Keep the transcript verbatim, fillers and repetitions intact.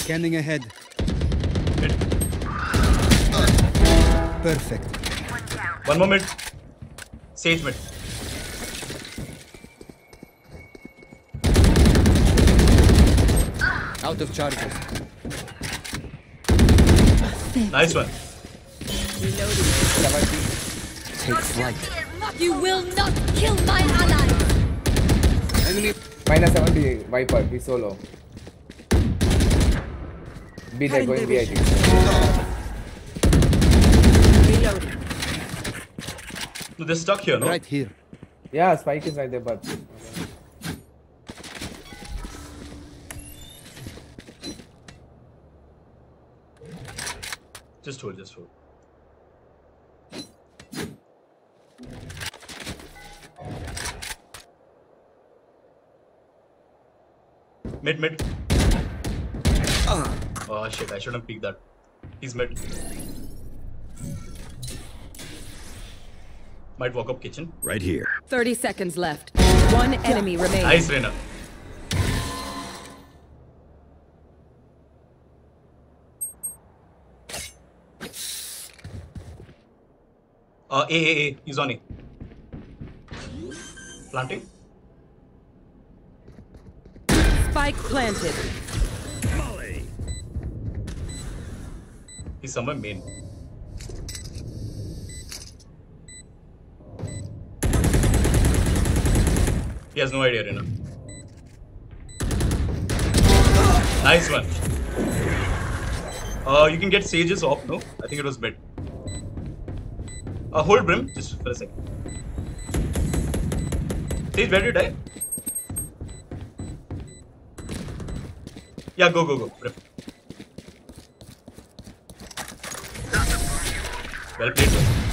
Scanning ahead. Mid. Perfect. One more mid. Sage mid. Out of charges. Nice one. Take flight. You will not kill my ally. Enemy. Minus seventy Viper, he's solo. B, they're going B, I think. Reloading. No, they're stuck here, no? Right here. Yeah, Spike is right there, but. Just hold, just hold. Mid, mid. Ah. Oh shit, I shouldn't have peeked that. He's mid. Might walk up kitchen. Right here. thirty seconds left. One enemy remaining. Nice, Reina. Uh, A, A, A. He's on A. Planting. Spike planted. Molly. He's somewhere main. He has no idea, Reina. Nice one. Uh, you can get Sage's off, no? I think it was mid. Uh, hold Brim, just for a second. Sage, where did you die? Yeah, go, go, go. Brim. Well played, bro.